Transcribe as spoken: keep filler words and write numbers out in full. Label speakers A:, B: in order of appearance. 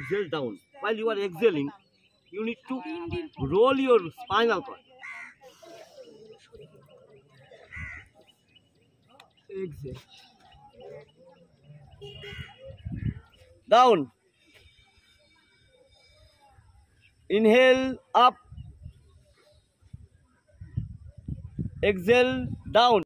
A: exhale down. While you are exhaling, you need to roll your spinal cord. Exhale. Down. Inhale up. Exhale down.